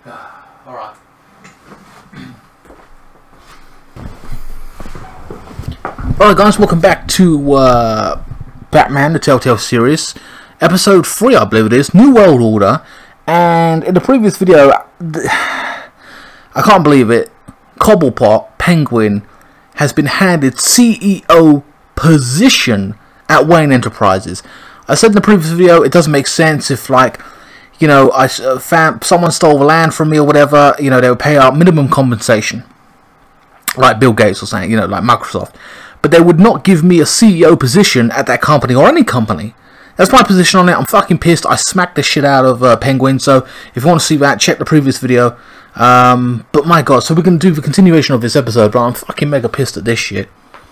Alright. Alright guys, welcome back to Batman, the Telltale series. Episode 3, I believe it is, New World Order. And in the previous video, I can't believe it, Cobblepot, Penguin, has been handed CEO position at Wayne Enterprises. I said in the previous video, it doesn't make sense if, like, you know, someone stole the land from me or whatever, you know, they would pay out minimum compensation. Like Bill Gates or something, you know, like Microsoft. But they would not give me a CEO position at that company or any company. That's my position on it. I'm fucking pissed. I smacked the shit out of Penguin. So if you want to see that, check the previous video. But my god, so we're going to do the continuation of this episode. But I'm fucking mega pissed at this shit.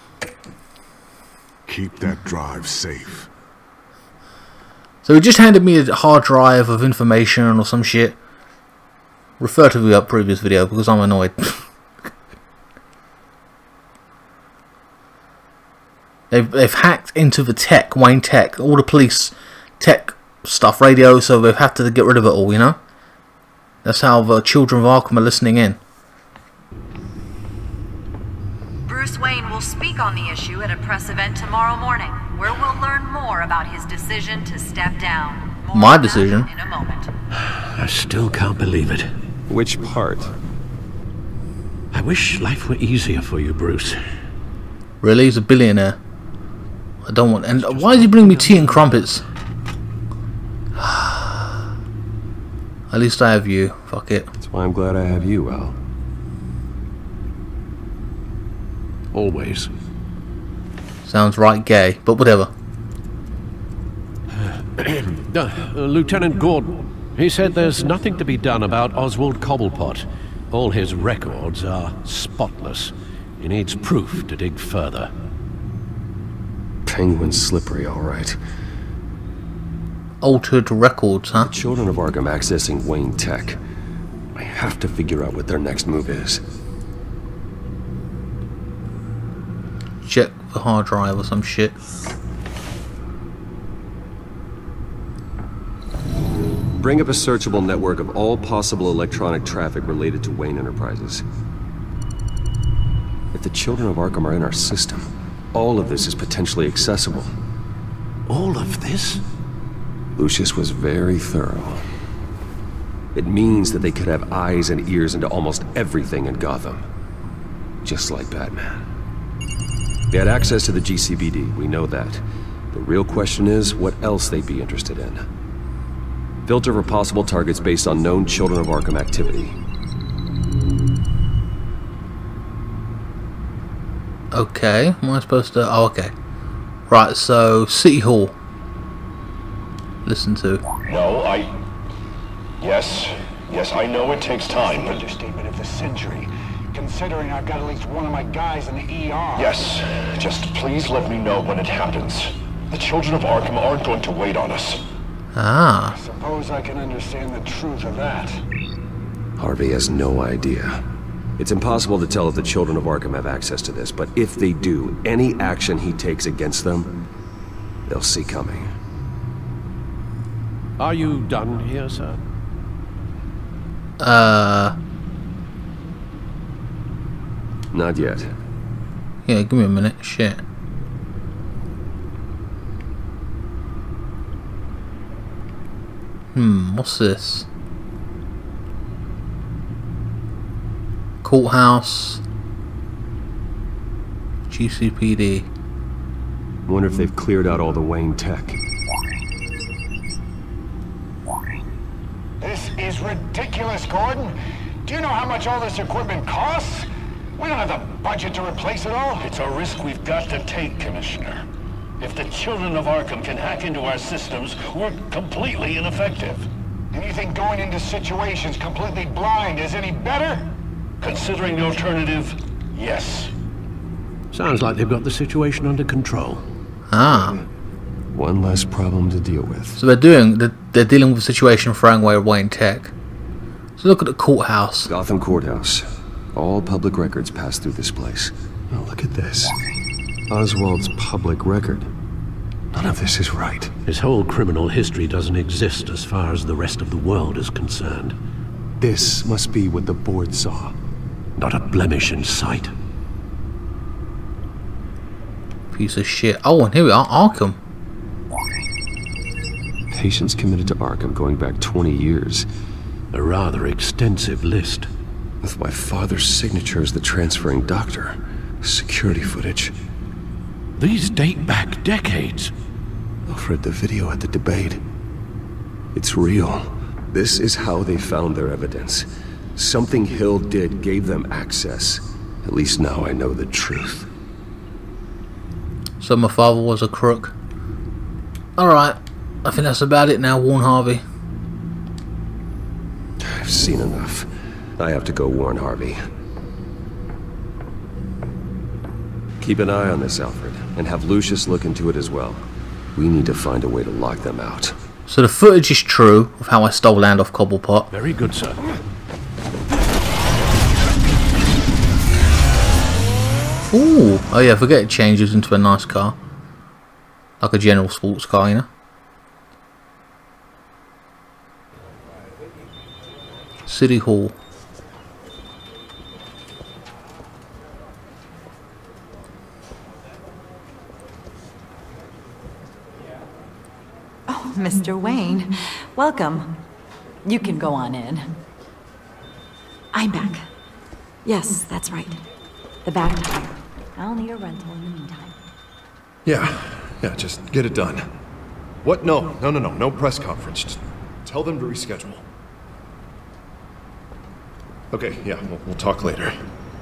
Keep that drive safe. So he just handed me a hard drive of information or some shit. Refer to the previous video because I'm annoyed. They've hacked into the tech, Wayne Tech, all the police tech stuff, radio, so they've had to get rid of it all, you know? That's how the children of Arkham are listening in. Bruce Wayne will speak on the issue at a press event tomorrow morning, where we'll learn more about his decision to step down. More My decision? In a moment. I still can't believe it. Which part? I wish life were easier for you, Bruce. Really? He's a billionaire. I don't want... And why did he bring me tea and crumpets? At least I have you. Fuck it. That's why I'm glad I have you, Al. Always. Sounds right gay, but whatever. Lieutenant Gordon, he said there's nothing to be done about Oswald Cobblepot. All his records are spotless. He needs proof to dig further. Penguin's slippery, all right. Altered records, huh? The children of Arkham accessing Wayne Tech. I have to figure out what their next move is. Check the hard drive or some shit. Bring up a searchable network of all possible electronic traffic related to Wayne Enterprises. If the children of Arkham are in our system, all of this is potentially accessible. All of this? Lucius was very thorough. It means that they could have eyes and ears into almost everything in Gotham. Just like Batman. They had access to the GCPD, we know that. The real question is, what else they'd be interested in. Filter for possible targets based on known Children of Arkham activity. Okay, what am I supposed to... Oh, okay. Right, so, City Hall. Listen to. No, Yes, I know it takes time, but... Understatement of the century, considering I've got at least one of my guys in the ER. Yes, just please let me know when it happens. The children of Arkham aren't going to wait on us. Ah. I suppose I can understand the truth of that. Harvey has no idea. It's impossible to tell if the children of Arkham have access to this, but if they do, any action he takes against them, they'll see coming. Are you done here, sir? Not yet. Yeah, give me a minute. Shit. What's this? Courthouse. GCPD. Wonder if they've cleared out all the Wayne Tech. This is ridiculous, Gordon. Do you know how much all this equipment costs? We don't have the budget to replace it all. It's a risk we've got to take, Commissioner. If the children of Arkham can hack into our systems, we're completely ineffective. And you think going into situations completely blind is any better? Considering the alternative, yes. Sounds like they've got the situation under control. Ah. One less problem to deal with. So they're dealing with the situation throwing away Wayne Tech. So look at the courthouse. Gotham Courthouse. All public records pass through this place. Oh, look at this. Oswald's public record. None of this is right. His whole criminal history doesn't exist as far as the rest of the world is concerned. This must be what the board saw. Not a blemish in sight. Piece of shit. Oh, and here we are, Arkham. Patients committed to Arkham going back 20 years. A rather extensive list. With my father's signature as the transferring doctor. Security footage. These date back decades. Alfred, the video at the debate. It's real. This is how they found their evidence. Something Hill did gave them access. At least now I know the truth. So my father was a crook. Alright, I think that's about it now, warn Harvey. I've seen enough. I have to go warn Harvey. Keep an eye on this, Alfred, and have Lucius look into it as well. We need to find a way to lock them out. So the footage is true of how I stole land off Cobblepot. Very good, sir. Ooh, oh yeah, forget it changes into a nice car. Like a general sports car, you know. City Hall. Oh, Mr. Wayne, welcome. You can go on in. I'm back. Yes, that's right. The back tire. I'll need a rental in the meantime. Yeah, just get it done. What? No press conference. Just tell them to reschedule. Okay, yeah, we'll talk later.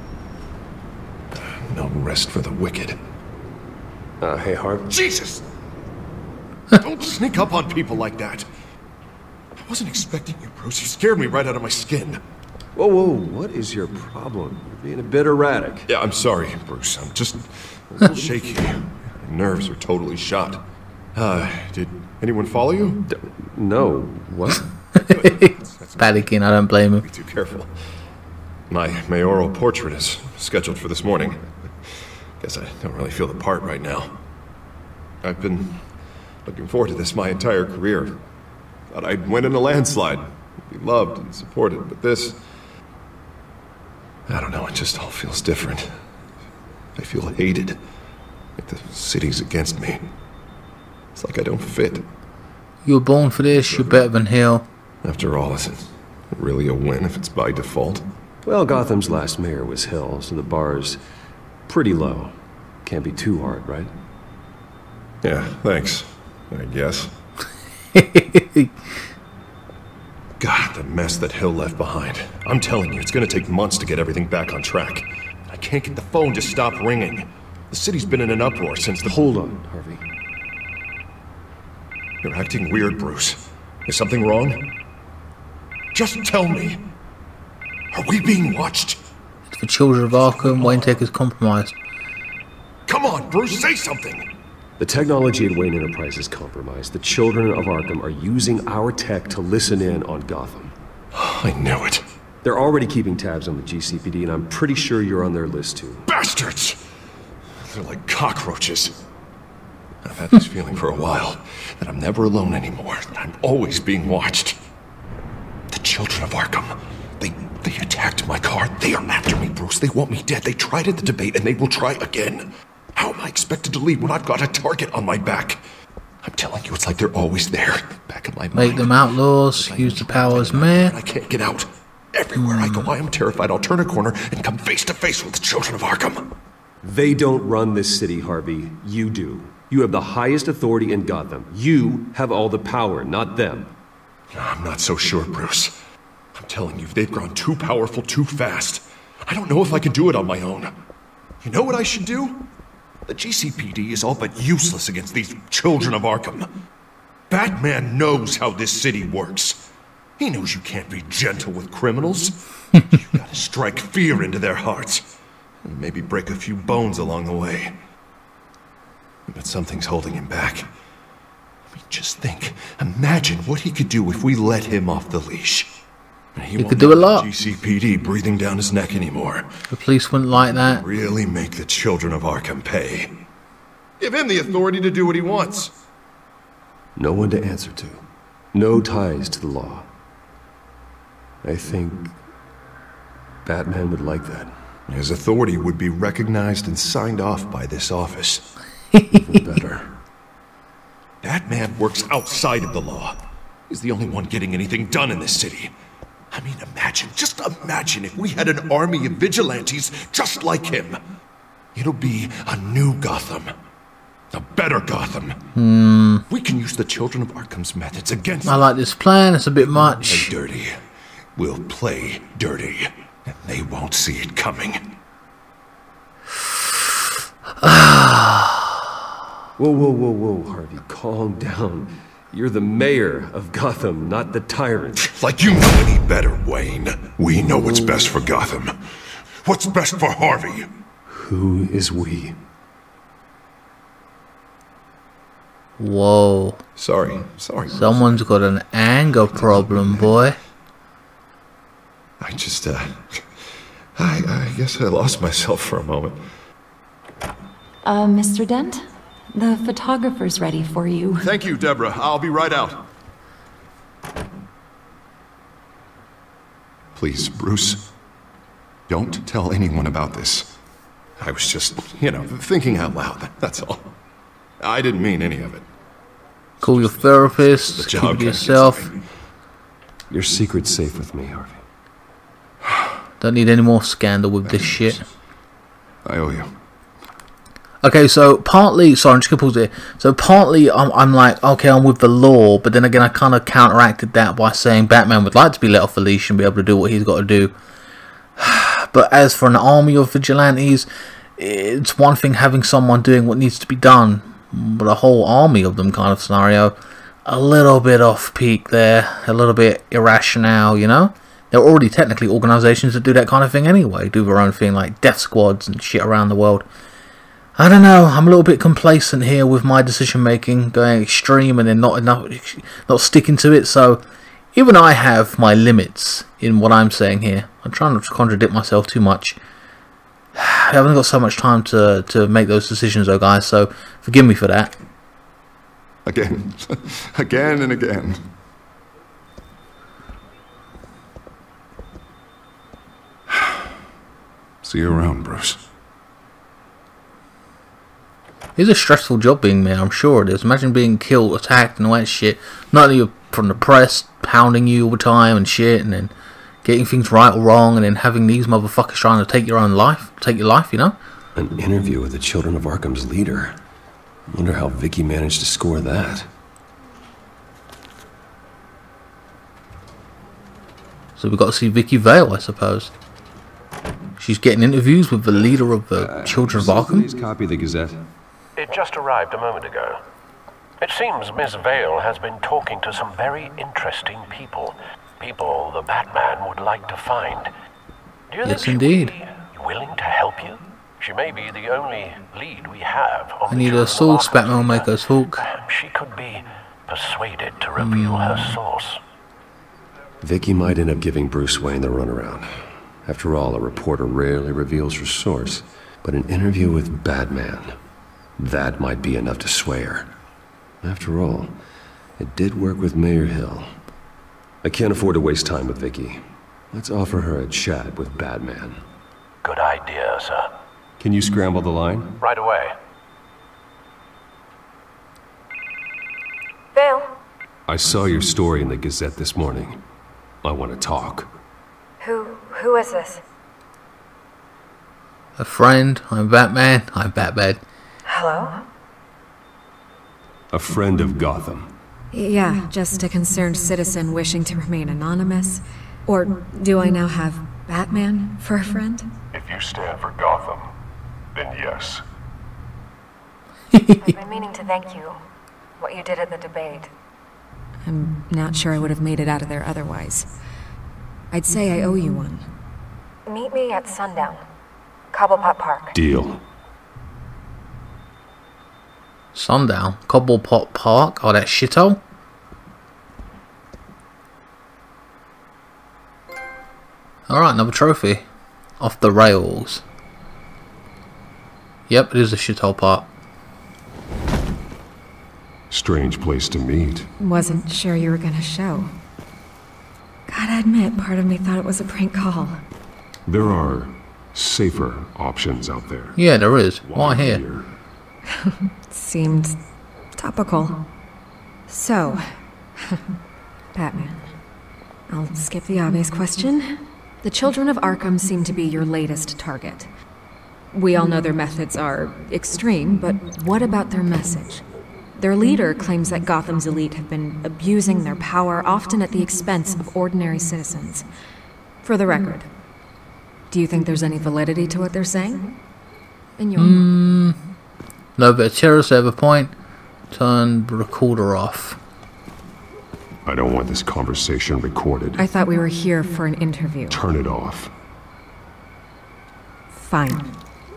No rest for the wicked. Hey, Harvey. Jesus! Don't sneak up on people like that. I wasn't expecting you, Bruce. You scared me right out of my skin. Whoa, what is your problem? You're being a bit erratic. Yeah, I'm sorry, Bruce. I'm just a little shaky. My nerves are totally shot. Did anyone follow you? No. What? Panicking, I don't blame him. Be too careful. My mayoral portrait is scheduled for this morning. Guess I don't really feel the part right now. I've been looking forward to this my entire career. Thought I'd win in a landslide, be loved and supported, but this... I don't know, it just all feels different. I feel hated. Like the city's against me. It's like I don't fit. You were born for this, you're better than Hill. After all, is it really a win if it's by default? Well, Gotham's last mayor was Hill, so the bar's pretty low. Can't be too hard, right? Yeah, thanks, I guess. God, the mess that Hill left behind. I'm telling you, it's gonna take months to get everything back on track. I can't get the phone to stop ringing. The city's been in an uproar since the... Hold on, Harvey. You're acting weird, Bruce. Is something wrong? Just tell me. Are we being watched? The children of Arkham, Wayne Tech is compromised. Come on, Bruce, say something! The technology at Wayne Enterprise is compromised. The children of Arkham are using our tech to listen in on Gotham. I knew it. They're already keeping tabs on the GCPD, and I'm pretty sure you're on their list too. Bastards! They're like cockroaches. I've had this feeling for a while, that I'm never alone anymore, that I'm always being watched. The children of Arkham, they attacked my car. They are after me, Bruce. They want me dead. They tried at the debate, and they will try again. How am I expected to leave when I've got a target on my back? I'm telling you, it's like they're always there, back in my mind. Make them outlaws, use the power as mayor. I can't get out. Everywhere I go, I am terrified I'll turn a corner and come face to face with the children of Arkham. They don't run this city, Harvey. You do. You have the highest authority in Gotham. You have all the power, not them. I'm not so sure, Bruce. I'm telling you, they've grown too powerful too fast. I don't know if I can do it on my own. You know what I should do? The GCPD is all but useless against these children of Arkham. Batman knows how this city works. He knows you can't be gentle with criminals. You gotta strike fear into their hearts. And maybe break a few bones along the way. But something's holding him back. I mean, just think. Imagine what he could do if we let him off the leash. He could do a lot. GCPD breathing down his neck anymore. The police wouldn't like that. Really make the children of Arkham pay. Give him the authority to do what he wants. No one to answer to. No ties to the law. I think Batman would like that. His authority would be recognized and signed off by this office. Even better. Batman works outside of the law. He's the only one getting anything done in this city. I mean, just imagine if we had an army of vigilantes just like him. It'll be a new Gotham. A better Gotham. We can use the Children of Arkham's methods against I like this plan. It's a bit much. Play dirty. We'll play dirty. And they won't see it coming. Whoa, Harvey, calm down. You're the mayor of Gotham, not the tyrant. Like you know any better, Wayne. We know what's best for Gotham. What's best for Harvey? Who is we? Whoa. Sorry. Someone's got an anger problem, boy. I just, I guess I lost myself for a moment. Mr. Dent? The photographer's ready for you. Thank you, Deborah. I'll be right out. Please, Bruce, don't tell anyone about this. I was just, thinking out loud, that's all. I didn't mean any of it. Call your therapist, keep it to yourself. Your secret's safe with me, Harvey. Don't need any more scandal with this shit. I owe you. Okay, so partly, sorry, I'm just gonna pause here. So partly, I'm like, okay, I'm with the law, but then again, I kind of counteracted that by saying Batman would like to be let off the leash and be able to do what he's got to do. But as for an army of vigilantes, it's one thing having someone doing what needs to be done, but a whole army of them kind of scenario, a little bit off peak there, a little bit irrational, you know? There are already technically organisations that do that kind of thing anyway, do their own thing like death squads and shit around the world. I don't know, I'm a little bit complacent here with my decision making, going extreme and then not sticking to it, so even I have my limits in what I'm saying here. I'm trying not to contradict myself too much. I haven't got so much time to make those decisions though, guys, so forgive me for that. Again. Again and again. See you around, Bruce. It's a stressful job being mayor, I'm sure it is. Imagine being killed, attacked and all that shit. Not only from the press pounding you all the time and shit, and then getting things right or wrong, and then having these motherfuckers trying to take your life, you know? An interview with the Children of Arkham's leader. I wonder how Vicki managed to score that. So we've got to see Vicki Vale, I suppose. She's getting interviews with the leader of the Children of Arkham. Please copy the Gazette. It just arrived a moment ago. It seems Miss Vale has been talking to some very interesting people. People the Batman would like to find. Do you think she would be willing to help you? She may be the only lead we have. I need a source, Batman will make us talk. She could be persuaded to reveal her source. Vicki might end up giving Bruce Wayne the runaround. After all, a reporter rarely reveals her source, but an interview with Batman, that might be enough to sway her. After all, it did work with Mayor Hill. I can't afford to waste time with Vicki. Let's offer her a chat with Batman. Good idea, sir. Can you scramble the line? Right away. Vale? I saw your story in the Gazette this morning. I want to talk. Who is this? A friend, I'm Batman, I'm Batman. Hello? A friend of Gotham. Yeah, just a concerned citizen wishing to remain anonymous. Or do I now have Batman for a friend? If you stand for Gotham, then yes. I've been meaning to thank you. What you did at the debate. I'm not sure I would have made it out of there otherwise. I'd say I owe you one. Meet me at sundown. Cobblepot Park. Deal. Sundown? Cobblepot Park? Oh, that shithole? Alright, another trophy. Off the rails. Yep, it is a shithole park. Strange place to meet. Wasn't sure you were gonna show. Gotta gotta admit, part of me thought it was a prank call. There are safer options out there. Yeah, there is. Why here? Seemed topical. So, Batman. I'll skip the obvious question. The children of Arkham seem to be your latest target. We all know their methods are extreme, but what about their message? Their leader claims that Gotham's elite have been abusing their power, often at the expense of ordinary citizens. For the record, do you think there's any validity to what they're saying? In your No bit of terrorists have a point. Turn the recorder off. I don't want this conversation recorded. I thought we were here for an interview. Turn it off. Fine.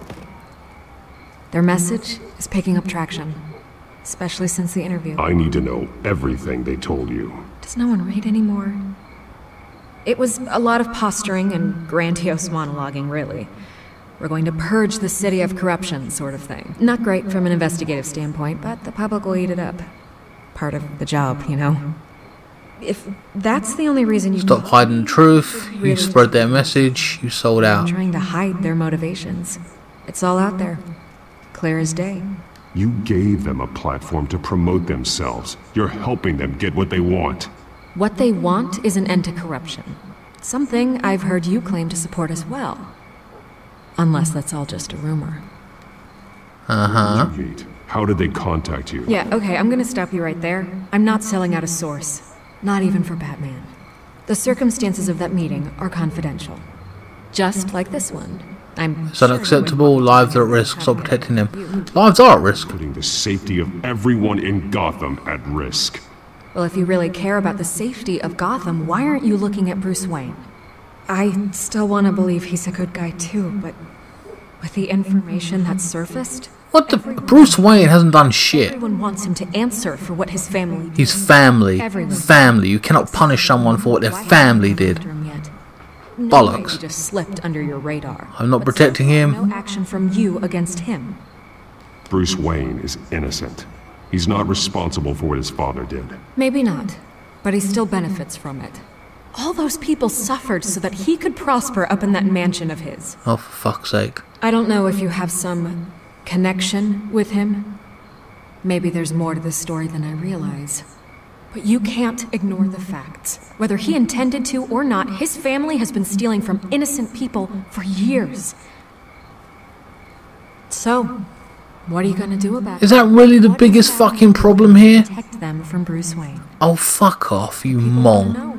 Their message is picking up traction, especially since the interview. I need to know everything they told you. Does no one read anymore? It was a lot of posturing and grandiose monologuing, really. We're going to purge the city of corruption, sort of thing. Not great from an investigative standpoint, but the public will eat it up. Part of the job, you know? If that's the only reason you... Stop hiding the truth. You spread their message. You sold out. Trying to hide their motivations. It's all out there. Clear as day. You gave them a platform to promote themselves. You're helping them get what they want. What they want is an end to corruption. Something I've heard you claim to support as well. Unless that's all just a rumor. Uh-huh. How did they contact you? Yeah, okay, I'm gonna stop you right there. I'm not selling out a source. Not even for Batman. The circumstances of that meeting are confidential. Just like this one. It's unacceptable. Lives are at risk. Stop protecting them. Lives are at risk. Putting the safety of everyone in Gotham at risk. Well, if you really care about the safety of Gotham, why aren't you looking at Bruce Wayne? I still want to believe he's a good guy too, but with the information that's surfaced... What the... Bruce Wayne hasn't done shit. Everyone wants him to answer for what his family did. His family. Everyone. Family. You cannot punish someone for what their family did. Bollocks. He just slipped under your radar. I'm not protecting him. No action from you against him. Bruce Wayne is innocent. He's not responsible for what his father did. Maybe not, but he still benefits from it. All those people suffered so that he could prosper up in that mansion of his. Oh, for fuck's sake. I don't know if you have some connection with him. Maybe there's more to this story than I realize. But you can't ignore the facts. Whether he intended to or not, his family has been stealing from innocent people for years. So, what are you gonna do about it? Is that really the biggest fucking problem here? Protect them from Bruce Wayne. Oh, fuck off, you mong.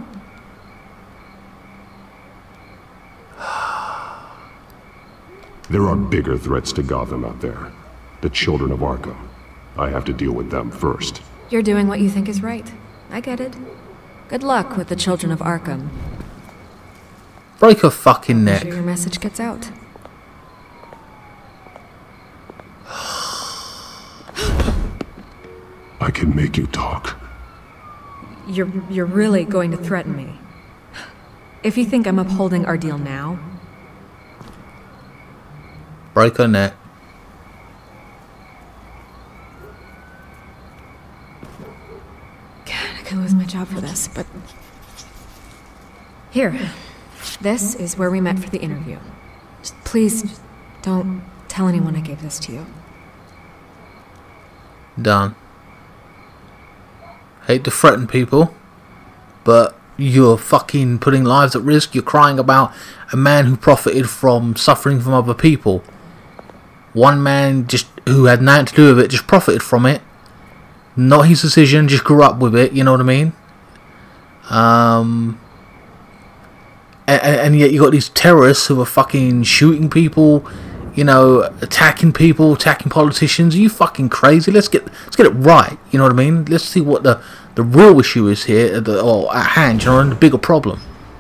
There are bigger threats to Gotham out there. The children of Arkham. I have to deal with them first. You're doing what you think is right. I get it. Good luck with the children of Arkham. Break a fucking neck. I'm sure your message gets out. I can make you talk. You're really going to threaten me. If you think I'm upholding our deal now... Break her neck. God, I could lose my job for this, but... Here. This is where we met for the interview. Please, don't tell anyone I gave this to you. Done. Hate to threaten people, but you're fucking putting lives at risk. You're crying about a man who profited from suffering from other people. One man just who had nothing to do with it just profited from it. Not his decision, just grew up with it, you know what I mean? And yet you got these terrorists who are fucking shooting people, you know, attacking people, attacking politicians. Are you fucking crazy? Let's get it right, you know what I mean? Let's see what the real issue is here, or at hand, you know, and the bigger problem.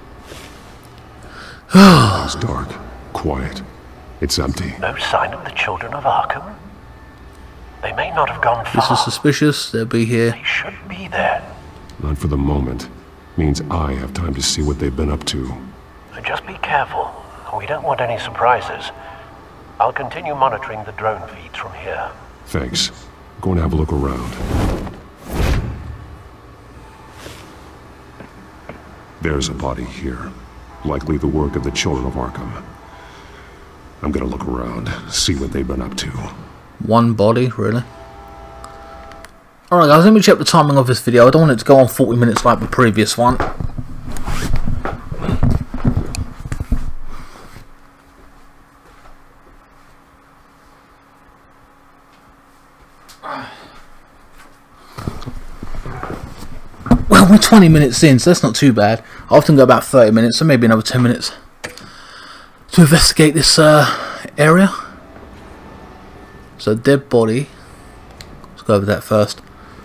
It's dark, quiet. It's empty. No sign of the children of Arkham? They may not have gone far. This is suspicious. They'll be here. They should be there. Not for the moment. Means I have time to see what they've been up to. Just be careful. We don't want any surprises. I'll continue monitoring the drone feeds from here. Thanks. I'm going to have a look around. There's a body here. Likely the work of the children of Arkham. I'm gonna look around, see what they've been up to. One body, really? Alright guys, let me check the timing of this video. I don't want it to go on 40 minutes like the previous one. Well, we're 20 minutes in, so that's not too bad. I often go about 30 minutes, so maybe another 10 minutes to investigate this area. So, dead body. Let's go over that first.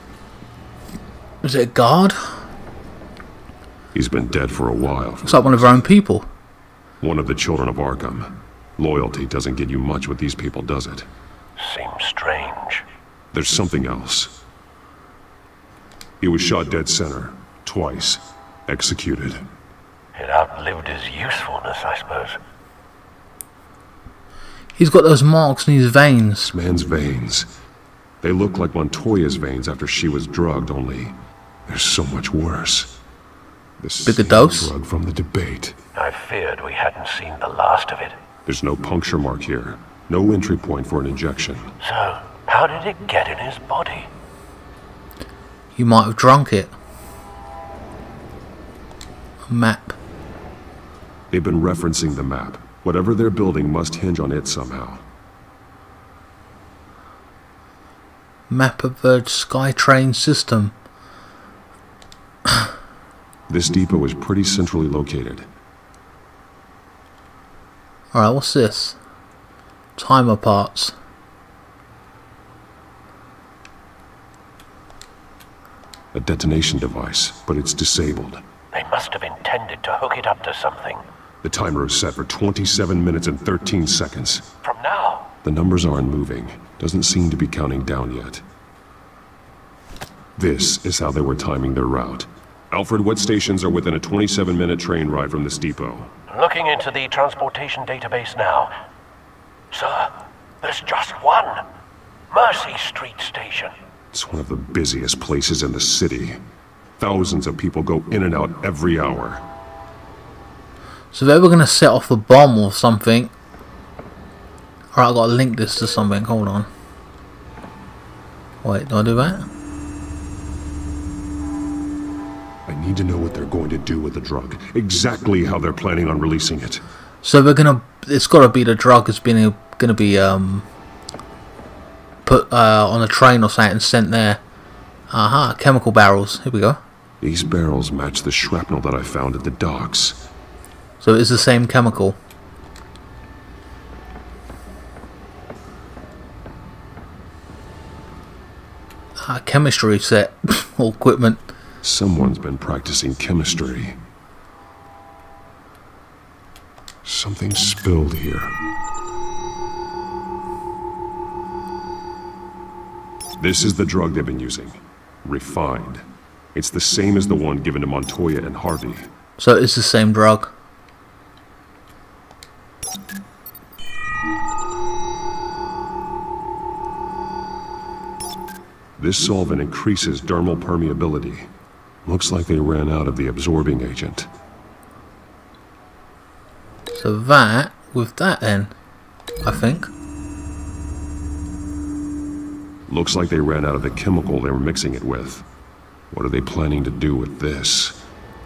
Is it a guard? He's been dead for a while. Looks like one of our own people. One of the children of Arkham. Loyalty doesn't get you much with these people, does it? Seems strange. There's something else. He was shot dead center. Twice. Executed. It outlived his usefulness, I suppose. He's got those marks in his veins. This man's veins. They look like Montoya's veins after she was drugged, only they're so much worse. The Bigger dose? drug from the debate. I feared we hadn't seen the last of it. There's no puncture mark here. No entry point for an injection. So, how did it get in his body? You might have drunk it. A map. They've been referencing the map. Whatever they're building must hinge on it somehow. Map of the SkyTrain system. This depot is pretty centrally located. Alright, what's this? Timer parts. A detonation device, but it's disabled. They must have intended to hook it up to something. The timer is set for 27 minutes and 13 seconds. From now? The numbers aren't moving. Doesn't seem to be counting down yet. This is how they were timing their route. Alfred, what stations are within a 27-minute train ride from this depot? Looking into the transportation database now. Sir, there's just one. Mercy Street Station. It's one of the busiest places in the city. Thousands of people go in and out every hour. So they were going to set off a bomb or something. Alright, I've got to link this to something. Hold on. Wait, do I do that? I need to know what they're going to do with the drug. Exactly how they're planning on releasing it. So they're going to... It's got to be the drug is going to be put on a train or something and sent there. Aha, chemical barrels. Here we go. These barrels match the shrapnel that I found at the docks. So it's the same chemical. Chemistry set or equipment. Someone's been practicing chemistry. Something spilled here. This is the drug they've been using. Refined. It's the same as the one given to Montoya and Harvey. So it's the same drug. This solvent increases dermal permeability. Looks like they ran out of the absorbing agent. So that, with that then, I think. Looks like they ran out of the chemical they were mixing it with. What are they planning to do with this?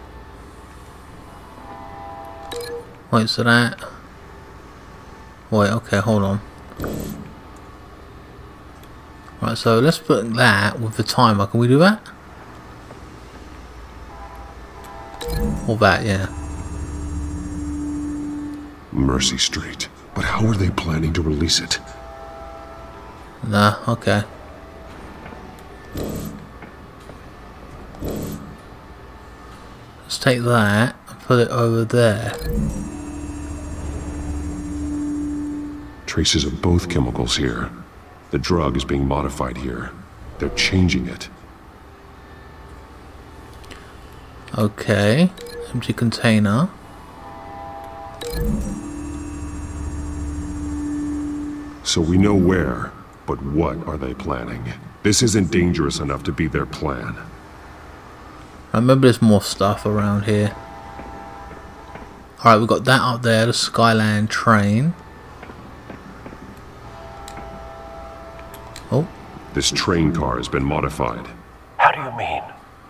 Wait, so that... Wait, okay, hold on. Right, so let's put that with the timer. Can we do that? Or that, yeah. Mercy Street. But how are they planning to release it? Nah, okay. Let's take that and put it over there. Traces of both chemicals here. The drug is being modified here. They're changing it. Okay. Empty container. So we know where, but what are they planning? This isn't dangerous enough to be their plan. I remember there's more stuff around here. Alright, we've got that up there, the Skyland train. Oh. This train car has been modified. How do you mean?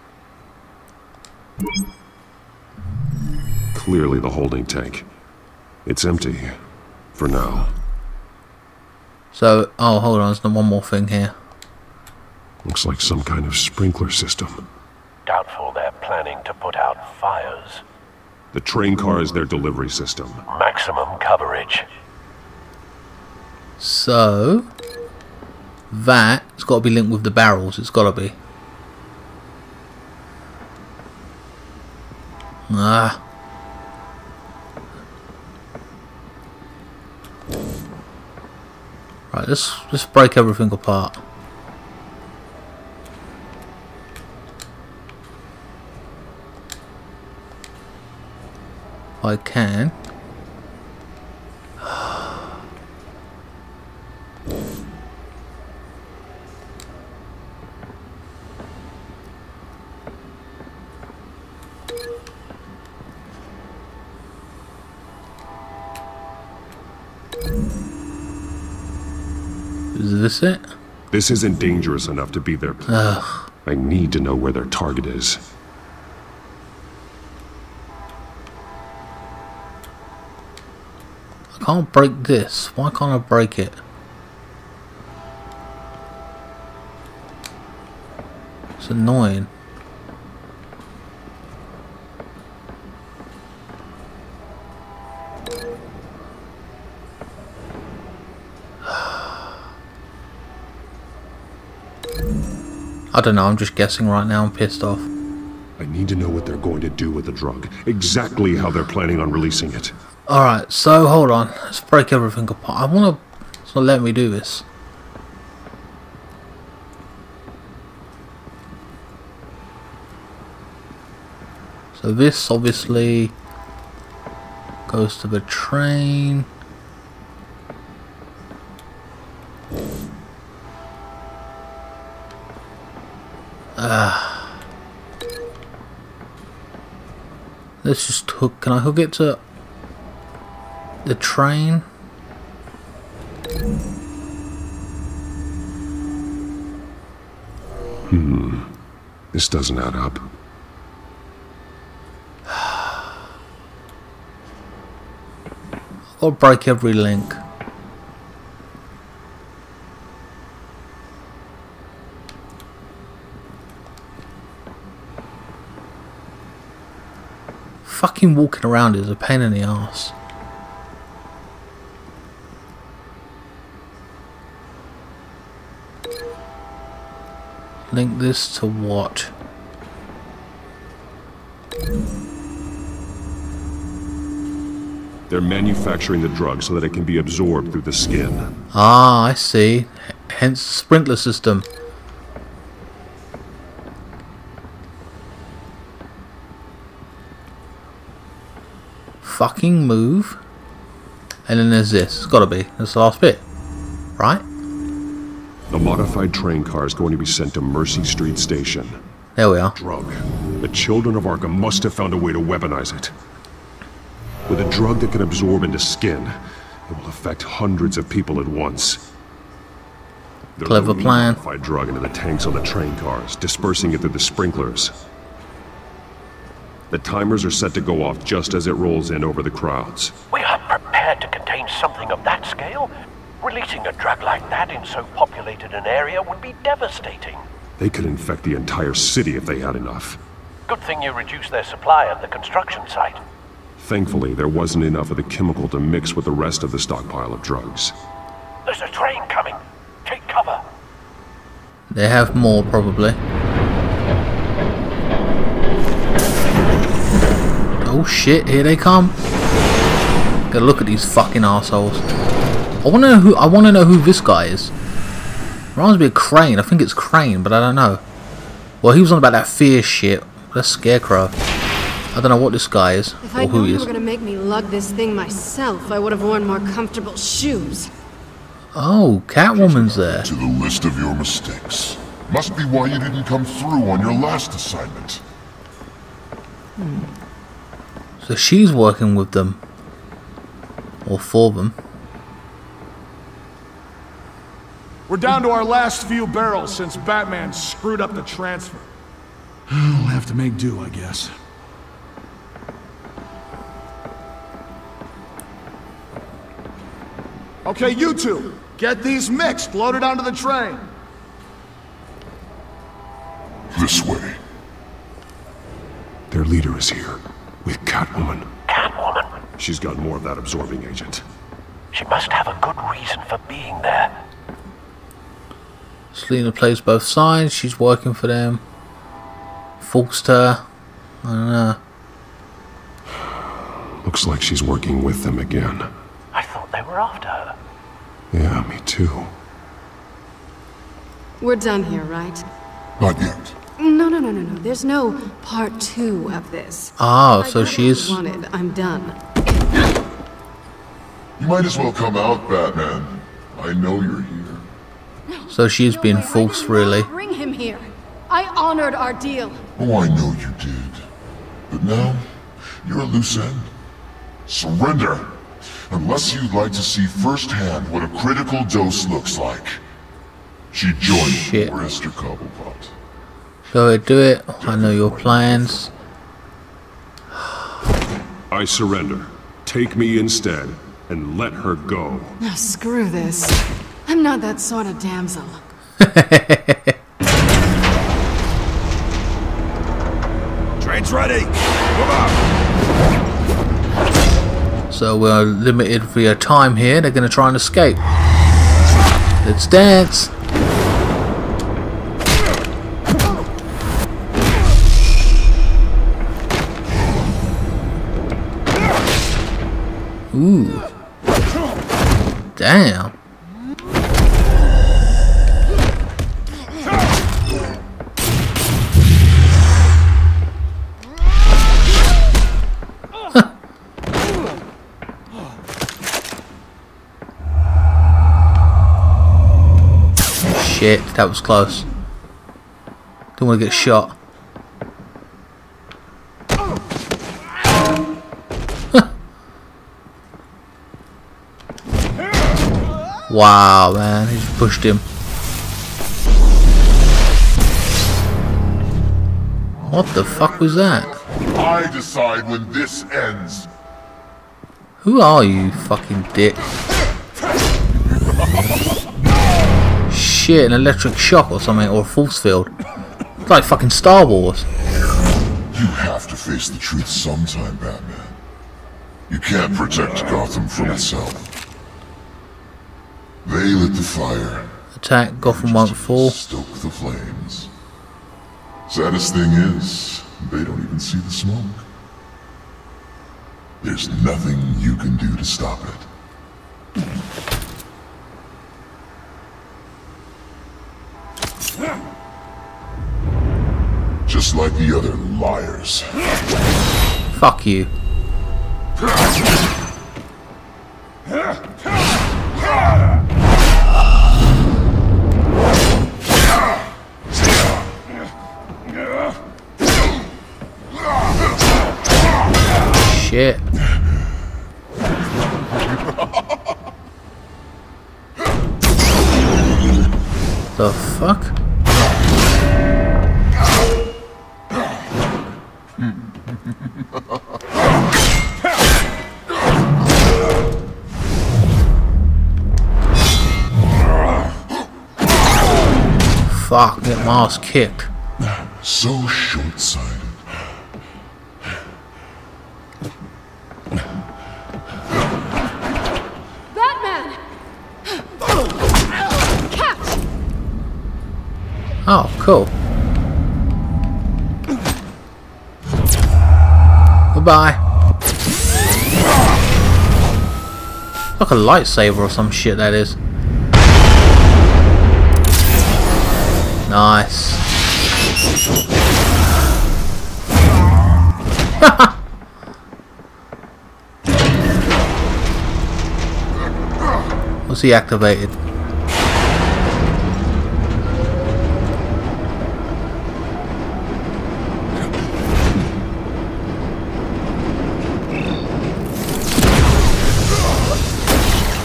Clearly the holding tank. It's empty. For now. So, oh, hold on, there's one more thing here. Looks like some kind of sprinkler system. Doubtful they're planning to put out fires. The train car is their delivery system. Maximum coverage. So, that's got to be linked with the barrels. It's got to be. Ah. Right, let's break everything apart. I can. Is this it? This isn't dangerous enough to be their plan. I need to know where their target is. I can't break this. Why can't I break it? It's annoying. I don't know, I'm just guessing right now, I'm pissed off. I need to know what they're going to do with the drug. Exactly how they're planning on releasing it. Alright, so hold on. Let's break everything apart. I wanna... It's not letting me do this. So this obviously goes to the train. Let's just hook. Can I hook it to the train? This doesn't add up. I'll break every link. Fucking walking around is a pain in the ass. Link this to what? They're manufacturing the drug so that it can be absorbed through the skin. Ah, I see. Hence the sprinkler system. Fucking move. And then there's this. It's gotta be. That's the last bit. Right? The modified train car is going to be sent to Mercy Street Station. There we are. Drug. The children of Arkham must have found a way to weaponize it. With a drug that can absorb into skin, it will affect hundreds of people at once. They're Clever plan. Modified drug into the tanks on the train cars, dispersing it through the sprinklers. The timers are set to go off just as it rolls in over the crowds. We are prepared to contain something of that scale? Releasing a drug like that in so populated an area would be devastating. They could infect the entire city if they had enough. Good thing you reduced their supply at the construction site. Thankfully, there wasn't enough of the chemical to mix with the rest of the stockpile of drugs. There's a train coming. Take cover. They have more, probably. Oh shit, here they come. Gotta look at these fucking assholes. I wanna know who this guy is. Reminds me of Crane. I think it's Crane, but I don't know. Well, he was on about that fear shit. That's Scarecrow. I don't know what this guy is, If or I'd who known he you is. were gonna make me lug this thing myself, I would have worn more comfortable shoes. Oh, Catwoman's there. To the list of your mistakes. Must be why you didn't come through on your last assignment. So she's working with them. Or for them. We're down to our last few barrels since Batman screwed up the transfer. We'll have to make do, I guess. Okay, you two, get these mixed, loaded onto the train. This way. Their leader is here, with Catwoman. Catwoman? She's got more of that absorbing agent. She must have a good reason for being there. Selena plays both sides. She's working for them. Forced her. I don't know. Looks like she's working with them again. I thought they were after her. Yeah, me too. We're done here, right? Not yet. No. There's no part 2 of this. Ah, so she's... wanted. I'm done. You might as well come out, Batman. I know you're here. So she's been forced, really. Bring him here. I honored our deal. Oh, I know you did. But now, you're a loose end. Surrender! Unless you'd like to see firsthand what a critical dose looks like. She joined you, Mr. Cobblepot. Go ahead, do it. I know your plans. I surrender. Take me instead, and let her go. Oh, screw this. I'm not that sort of damsel. Train's ready. Move out. So we're limited via time here. They're going to try and escape. Let's dance. Ooh. Damn. Shit, that was close. Don't want to get shot. Wow, man, he just pushed him. What the fuck was that? I decide when this ends. Who are you, fucking dick? Shit, an electric shock or something, or a force field. It's like fucking Star Wars. You have to face the truth sometime, Batman. You can't protect Gotham from itself. They lit the fire. Attack, Gotham won't fall. Stoke the flames. Saddest thing is, they don't even see the smoke. There's nothing you can do to stop it. Just like the other liars. Fuck you. Shit. The fuck? Fuck, get my ass kicked. So short-sighted. Batman! Catch! Oh, cool. Goodbye. Like a lightsaber or some shit, that is. Nice. Was he activated?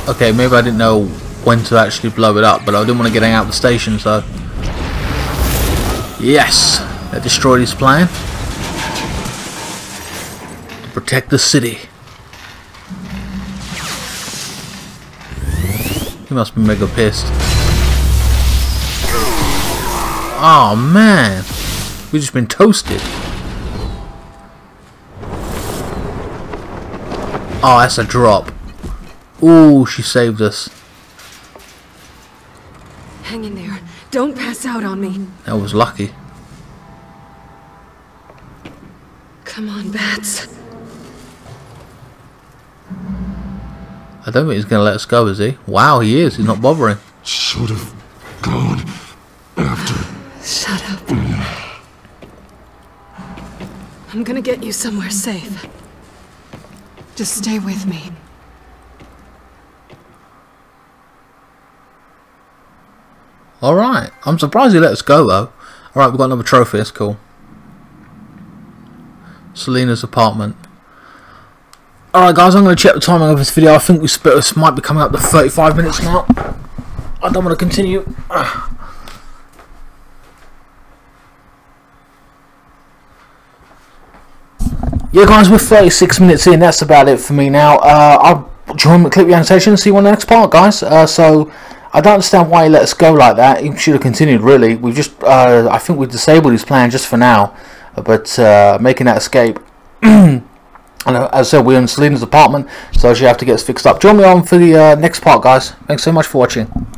Okay, maybe I didn't know when to actually blow it up, but I didn't want to get out of the station, so... Yes! That destroyed his plan. To protect the city. He must be mega pissed. Oh man! We've just been toasted. Oh, that's a drop. Ooh, she saved us. Hang in there. Don't pass out on me. That was lucky. Come on, Bats. I don't think he's going to let us go, is he? Wow, he is. He's not bothering. Should have gone after. Shut up. I'm gonna get you somewhere safe. Just stay with me. Alright. I'm surprised he let us go, though. Alright, we've got another trophy. That's cool. Selena's apartment. Alright guys, I'm going to check the timing of this video. I think this might be coming up to 35 minutes now. I don't want to continue. Yeah guys, we're 36 minutes in. That's about it for me now. I'll click the annotation and see you on the next part, guys. So I don't understand why he let us go like that. He should have continued, really. We just I think we disabled his plan just for now, but making that escape. And as I said, we're in Selena's apartment, so she'll have to get us fixed up. Join me on for the next part, guys. Thanks so much for watching.